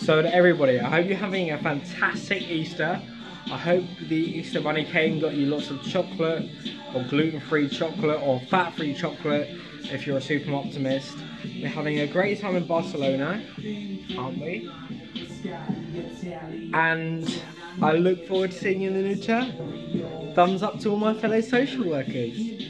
So to everybody, I hope you're having a fantastic Easter. I hope the Easter Bunny cake got you lots of chocolate, or gluten-free chocolate, or fat-free chocolate, if you're a super optimist. We're having a great time in Barcelona, aren't we? And I look forward to seeing you in the new term. Thumbs up to all my fellow social workers.